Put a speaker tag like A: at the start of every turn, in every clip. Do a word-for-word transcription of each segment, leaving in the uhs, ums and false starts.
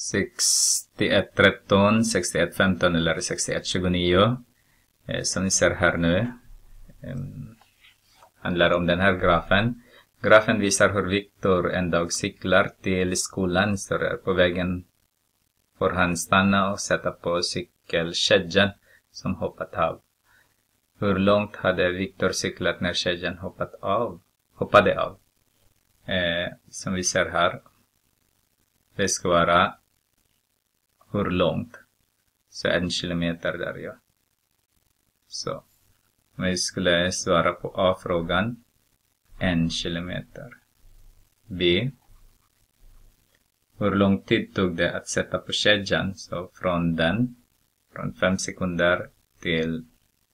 A: sextioett tretton, sextioett femton eller sextioett tjugonio. Eh, som ni ser här nu. Eh, handlar om den här grafen. Grafen visar hur Viktor en dag cyklar till skolan. Så där på vägen får han stanna och sätta på cykelkedjan som hoppat av. Hur långt hade Viktor cyklat när kedjan hoppat av? Hoppade av. Eh, som vi ser här. Det ska vara hur långt. Så en kilometer där, ja. Så. Om vi skulle svara på A-frågan. En kilometer. B. Hur lång tid tog det att sätta på kedjan? Så från den. Från fem sekunder till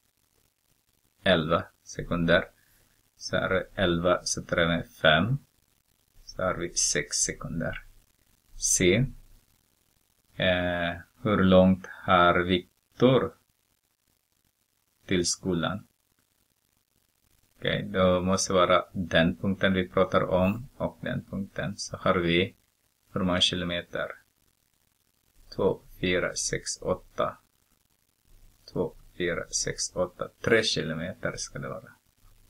A: elva sekunder. Så är det elva sätter vi med fem. Så har vi sex sekunder. C. Eh, hur långt har Viktor till skolan? Okej, okay, då måste vara den punkten vi pratar om och den punkten. Så har vi hur många kilometer? två, fyra, sex, åtta. två, fyra, sex, åtta. tre kilometer ska det vara.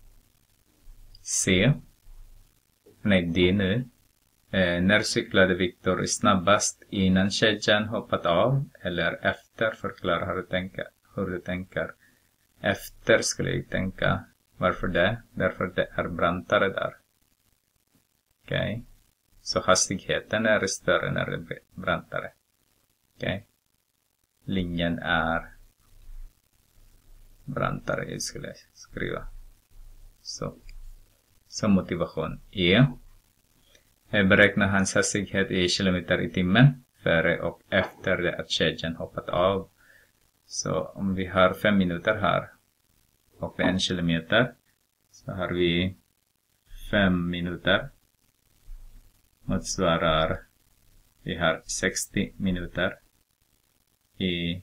A: C. Nej, D nu. Eh, när cyklade Viktor snabbast innan kedjan hoppat av eller efter? Förklara hur du tänker. Hur du tänker. Efter skulle jag tänka. Varför det? Därför det är brantare där. Okej. Okay. Så hastigheten är större när det är brantare. Okej. Okay. Linjen är brantare, jag skulle skriva. Så. Som motivation. E. Beräkna hans hastighet i kilometer i timmen. Före och efter det att kedjan hoppat av. Så om vi har fem minuter här. Och det är en kilometer. Så har vi fem minuter. Motsvarar. Vi har sextio minuter. I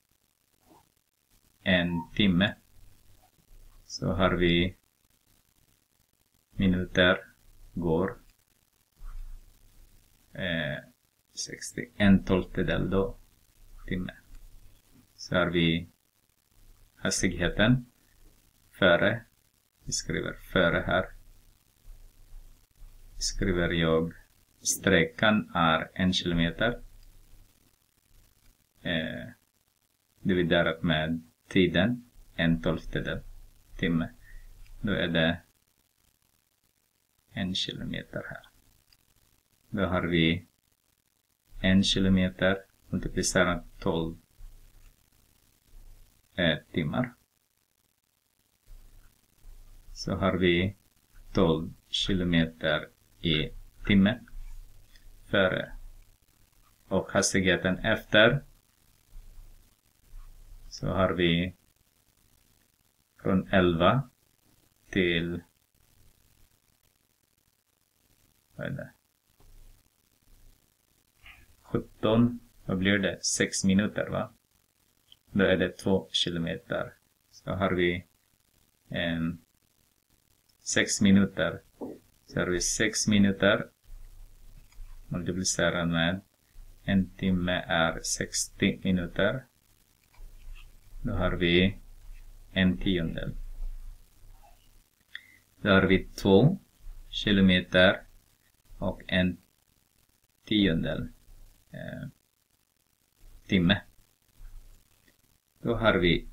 A: en timme. Så har vi minuter går. Eh, sextio. En tolftedel då. Timme. Så har vi hastigheten. Före. Vi skriver före här. Skriver jag. Sträckan är en kilometer. Eh, dividerat med tiden. En tolftedel timme. Då är det en kilometer här. Då har vi en kilometer multiplicerat tolv eh, timmar. Så har vi tolv kilometer i timme. Före. Och hastigheten efter. Så har vi från elva till vad är det? sjutton. Vad blir det? sex minuter, va? Då är det två kilometer. Så har vi en sex minuter. Så har vi sex minuter. Multiplicerat med en timme är sextio minuter. Då har vi en tiondel. Då har vi två kilometer och en tiondel eh, timme. Då har vi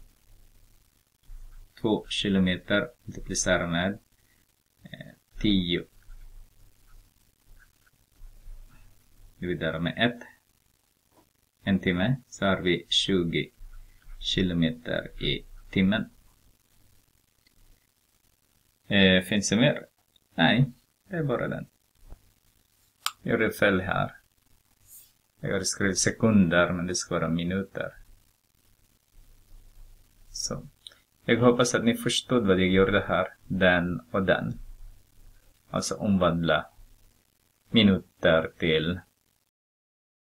A: två kilometer multiplicerat med eh, tio. Dividera med ett. En timme. Så har vi tjugo kilometer i timmen. Eh, finns det mer? Nej, det är bara den. Jag gjorde fel här. Jag har skrivit sekunder, men det ska vara minuter. Så. Jag hoppas att ni förstod vad jag gjorde här. Den och den. Alltså omvandla minuter till